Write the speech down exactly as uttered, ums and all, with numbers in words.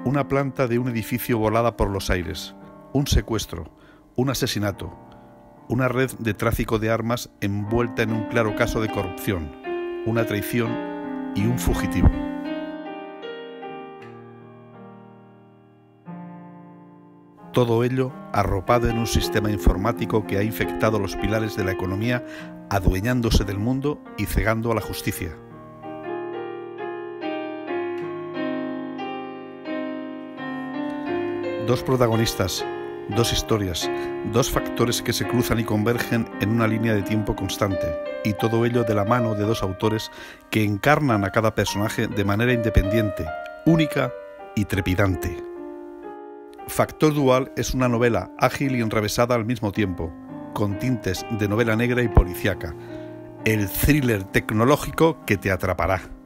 Una planta de un edificio volada por los aires, un secuestro, un asesinato, una red de tráfico de armas envuelta en un claro caso de corrupción, una traición y un fugitivo. Todo ello arropado en un sistema informático que ha infectado los pilares de la economía, adueñándose del mundo y cegando a la justicia. Dos protagonistas, dos historias, dos factores que se cruzan y convergen en una línea de tiempo constante, y todo ello de la mano de dos autores que encarnan a cada personaje de manera independiente, única y trepidante. Factor Dual es una novela ágil y enrevesada al mismo tiempo, con tintes de novela negra y policíaca, el thriller tecnológico que te atrapará.